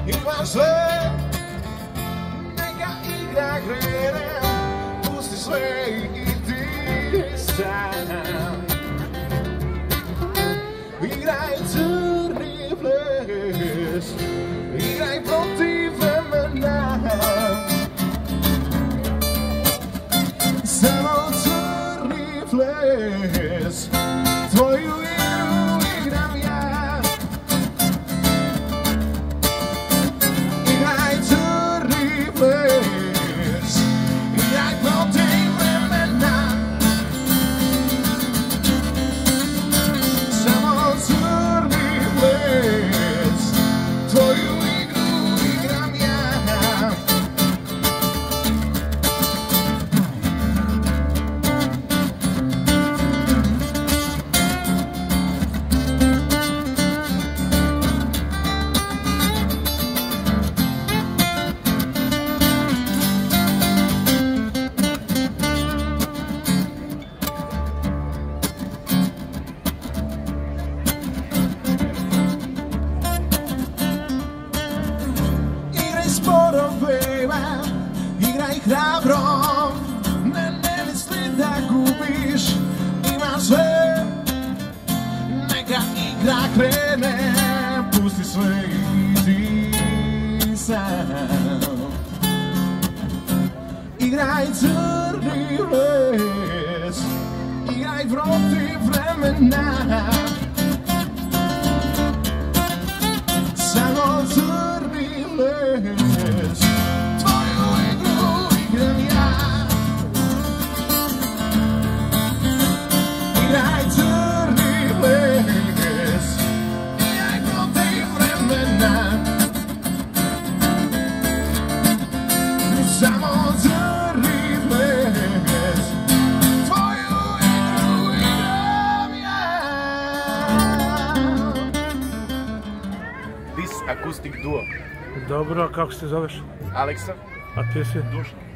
Ima sve, neka igra krene, pusti sve i ti sam. Igraj crni ples, igraj protiv vremena. Samo crni ples, tvoju igru igram ja. Igraj crni ples, igraj protiv vremena. Samo crni ples, tvoju igru igram ja. Sporo, beba, igraj hrabro, ne misli da gubiš, ima sve, neka igra krene, pusti sve i ti sam. Igraj crni ples, igraj protiv vremena. Samo crni ples, tvoju igru igram ja. Igraj crni ples, igraj protiv vremena. Samo crni ples, tvoju igru igram ja. Dis Acoustic Duo. Dobro, a kako se zoveš? Aleksa. A ti si? Dušan.